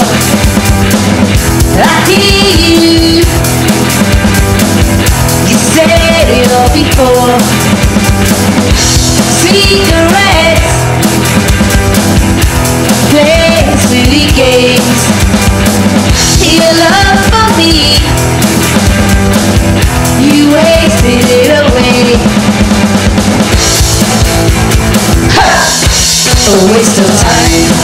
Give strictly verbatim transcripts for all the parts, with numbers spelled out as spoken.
I hear you. You said it all before. Cigarettes, play silly games. Your love for me, you wasted it away. Ha! A waste of time.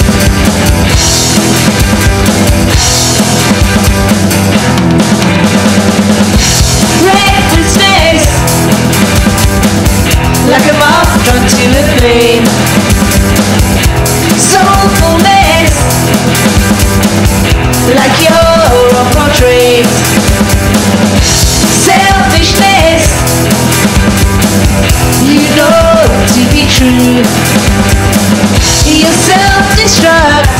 Recklessness, like a moth drawn to a flame. Soulfulness, like your own portrait. Selfishness, you know to be true. You self-destruct,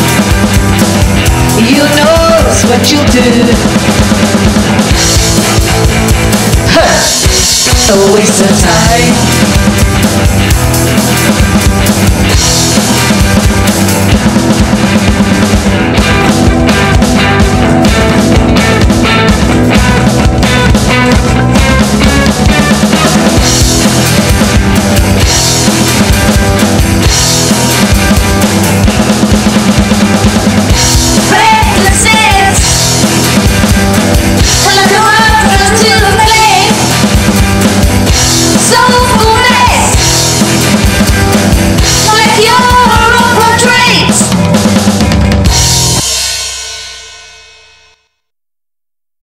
you know what you'll do. Huh. A waste of time.